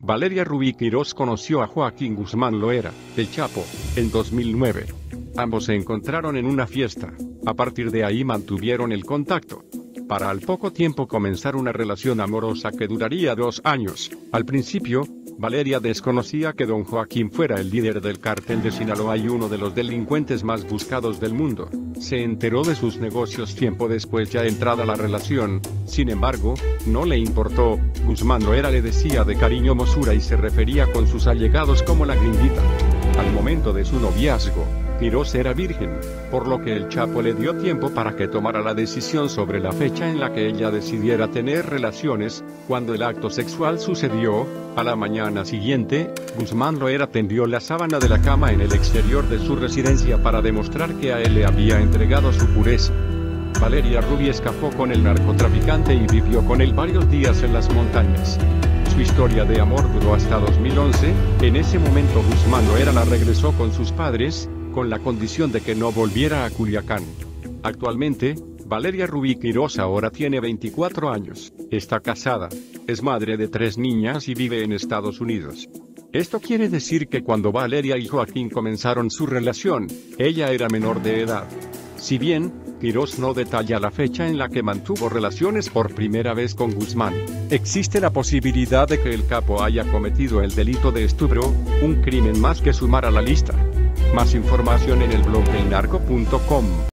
Valeria Rubí Quirós conoció a Joaquín Guzmán Loera, el Chapo, en 2009. Ambos se encontraron en una fiesta. A partir de ahí mantuvieron el contacto. Para al poco tiempo comenzar una relación amorosa que duraría 2 años. Al principio, Valeria desconocía que don Joaquín fuera el líder del cártel de Sinaloa y uno de los delincuentes más buscados del mundo. Se enteró de sus negocios tiempo después, ya entrada la relación. Sin embargo, no le importó. Guzmán Loera le decía de cariño Mosura y se refería con sus allegados como la Gringuita. Al momento de su noviazgo, Quirós era virgen, por lo que el Chapo le dio tiempo para que tomara la decisión sobre la fecha en la que ella decidiera tener relaciones. Cuando el acto sexual sucedió, a la mañana siguiente, Guzmán Loera tendió la sábana de la cama en el exterior de su residencia para demostrar que a él le había entregado su pureza. Valeria Rubí escapó con el narcotraficante y vivió con él varios días en las montañas. Su historia de amor duró hasta 2011, en ese momento Guzmán Loera la regresó con sus padres, con la condición de que no volviera a Culiacán. Actualmente, Valeria Rubí Quirós ahora tiene 24 años, está casada, es madre de 3 niñas y vive en Estados Unidos. Esto quiere decir que cuando Valeria y Joaquín comenzaron su relación, ella era menor de edad. Si bien, Quirós no detalla la fecha en la que mantuvo relaciones por primera vez con Guzmán, existe la posibilidad de que el capo haya cometido el delito de estupro, un crimen más que sumar a la lista. Más información en el blog elnarco.com.